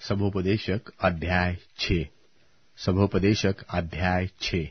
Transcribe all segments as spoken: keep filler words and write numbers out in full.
सभोपदेशक अध्याय छः। सभोपदेशक अध्याय छः।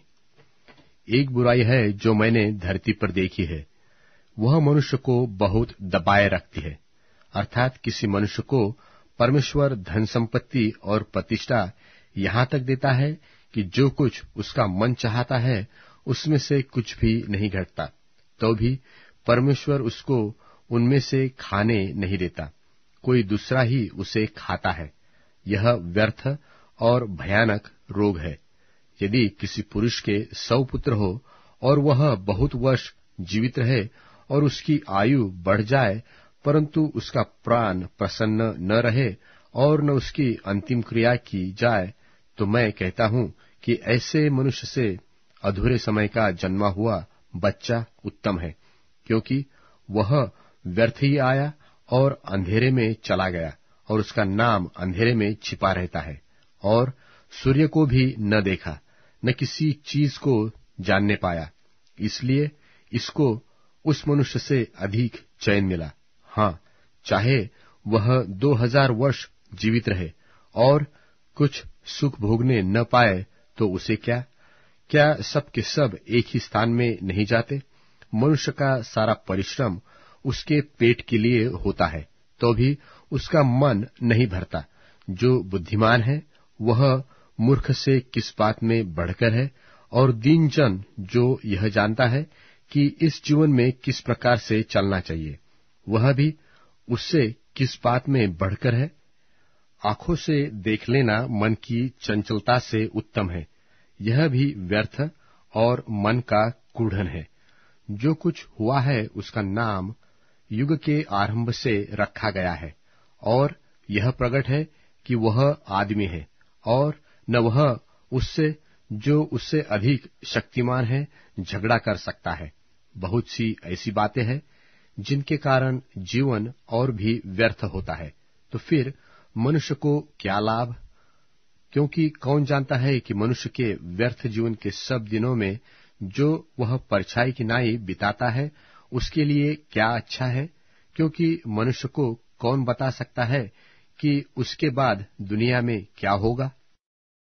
एक बुराई है जो मैंने धरती पर देखी है, वह मनुष्य को बहुत दबाए रखती है। अर्थात किसी मनुष्य को परमेश्वर धन संपत्ति और प्रतिष्ठा यहाँ तक देता है कि जो कुछ उसका मन चाहता है उसमें से कुछ भी नहीं घटता, तो भी परमेश्वर उसको उनमें से खाने नहीं देता, कोई दूसरा ही उसे खाता है। यह व्यर्थ और भयानक रोग है। यदि किसी पुरुष के सौ पुत्र हो और वह बहुत वर्ष जीवित रहे और उसकी आयु बढ़ जाए, परंतु उसका प्राण प्रसन्न न रहे और न उसकी अंतिम क्रिया की जाए, तो मैं कहता हूं कि ऐसे मनुष्य से अधूरे समय का जन्मा हुआ बच्चा उत्तम है, क्योंकि वह व्यर्थ ही आया और अंधेरे में चला गया और उसका नाम अंधेरे में छिपा रहता है, और सूर्य को भी न देखा, न किसी चीज को जानने पाया। इसलिए इसको उस मनुष्य से अधिक चैन मिला। हाँ, चाहे वह दो हजार वर्ष जीवित रहे और कुछ सुख भोगने न पाए, तो उसे क्या? क्या सब के सब एक ही स्थान में नहीं जाते? मनुष्य का सारा परिश्रम उसके पेट के लिए होता है, तो भी उसका मन नहीं भरता। जो बुद्धिमान है वह मूर्ख से किस बात में बढ़कर है, और दीन जन जो यह जानता है कि इस जीवन में किस प्रकार से चलना चाहिए, वह भी उससे किस बात में बढ़कर है। आंखों से देख लेना मन की चंचलता से उत्तम है, यह भी व्यर्थ और मन का कूढ़न है। जो कुछ हुआ है उसका नाम युग के आरंभ से रखा गया है, और यह प्रकट है कि वह आदमी है, और न वह उससे जो उससे अधिक शक्तिमान है झगड़ा कर सकता है। बहुत सी ऐसी बातें हैं जिनके कारण जीवन और भी व्यर्थ होता है, तो फिर मनुष्य को क्या लाभ? क्योंकि कौन जानता है कि मनुष्य के व्यर्थ जीवन के सब दिनों में जो वह परछाई की नाई बिताता है उसके लिए क्या अच्छा है? क्योंकि मनुष्य को कौन बता सकता है कि उसके बाद दुनिया में क्या होगा?